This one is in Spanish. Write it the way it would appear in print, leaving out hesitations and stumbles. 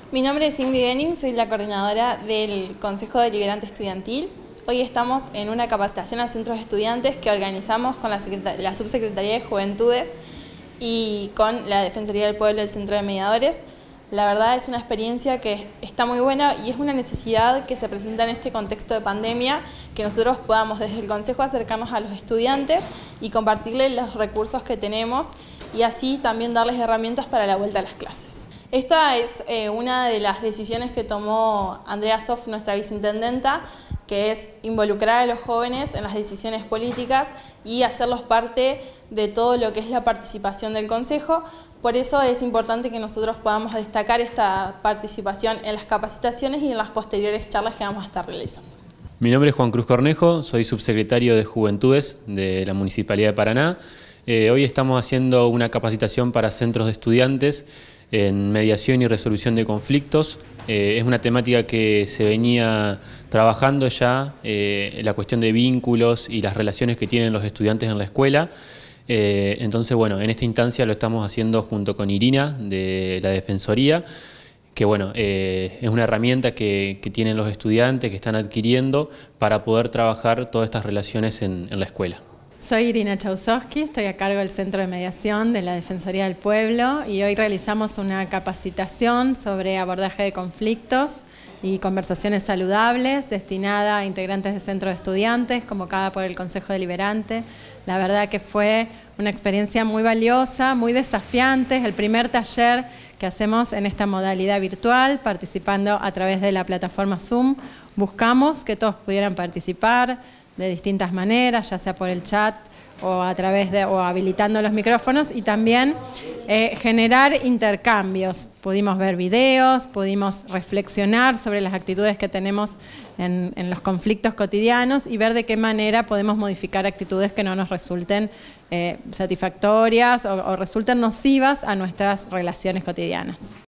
Mi nombre es Ingrid Denning, soy la coordinadora del Consejo Deliberante Estudiantil. Hoy estamos en una capacitación a centros de estudiantes que organizamos con la Subsecretaría de Juventudes y con la Defensoría del Pueblo del Centro de Mediadores. La verdad es una experiencia que está muy buena y es una necesidad que se presenta en este contexto de pandemia, que nosotros podamos desde el Consejo acercarnos a los estudiantes y compartirles los recursos que tenemos y así también darles herramientas para la vuelta a las clases. Esta es una de las decisiones que tomó Andrea Soff, nuestra viceintendenta, que es involucrar a los jóvenes en las decisiones políticas y hacerlos parte de todo lo que es la participación del Consejo. Por eso es importante que nosotros podamos destacar esta participación en las capacitaciones y en las posteriores charlas que vamos a estar realizando. Mi nombre es Juan Cruz Cornejo, soy subsecretario de Juventudes de la Municipalidad de Paraná. Hoy estamos haciendo una capacitación para centros de estudiantes en mediación y resolución de conflictos. Es una temática que se venía trabajando ya, la cuestión de vínculos y las relaciones que tienen los estudiantes en la escuela. Entonces, bueno, en esta instancia lo estamos haciendo junto con Irina de la Defensoría, que bueno, es una herramienta que tienen los estudiantes, que están adquiriendo para poder trabajar todas estas relaciones en la escuela. Soy Irina Chausowski, estoy a cargo del Centro de Mediación de la Defensoría del Pueblo y hoy realizamos una capacitación sobre abordaje de conflictos y conversaciones saludables destinada a integrantes de centros de estudiantes convocada por el Consejo Deliberante. La verdad que fue una experiencia muy valiosa, muy desafiante, es el primer taller que hacemos en esta modalidad virtual, participando a través de la plataforma Zoom. Buscamos que todos pudieran participar de distintas maneras, ya sea por el chat o a través de, o habilitando los micrófonos, y también generar intercambios. Pudimos ver videos, pudimos reflexionar sobre las actitudes que tenemos en los conflictos cotidianos y ver de qué manera podemos modificar actitudes que no nos resulten satisfactorias o resulten nocivas a nuestras relaciones cotidianas.